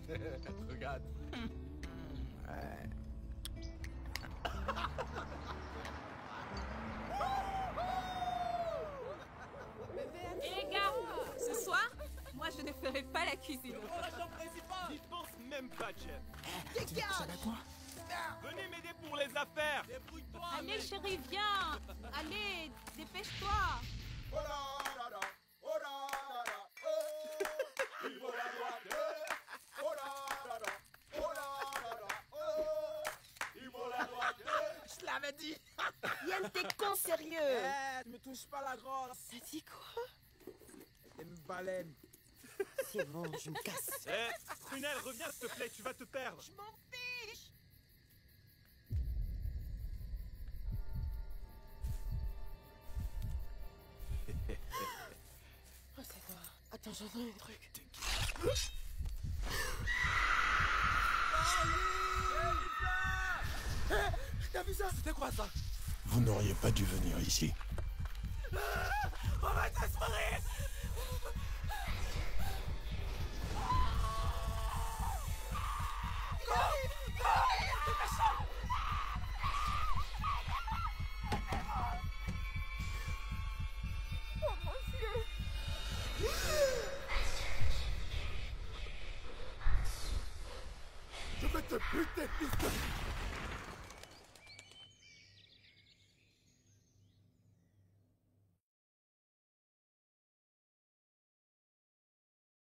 Regarde. Ouais. Et les gars, ce soir, moi je ne ferai pas la cuisine. La chambre principale. J'y pense même pas, chef. Dégage. Venez m'aider pour les affaires. Débrouille-toi. Allez mec. chérie, viens. Allez, dépêche-toi. Oh là là là. Oh là là là. Oh. Il vaut la droite. Oh là là là. Oh là là là. Oh. Il vaut la droite. Je l'avais dit. Yann, t'es con sérieux. Ne me touche pas la grosse. T'as dit quoi? T'es une baleine. C'est bon, je me casse. Eh, Prunelle, reviens s'il te plaît, tu vas te perdre. Je m'en fiche. Oh, c'est quoi? Attends, j'entends un truc. T'as vu ça? C'était quoi ça? Vous n'auriez pas dû venir ici. On va t'asseoir. Je vais te buter, fils de...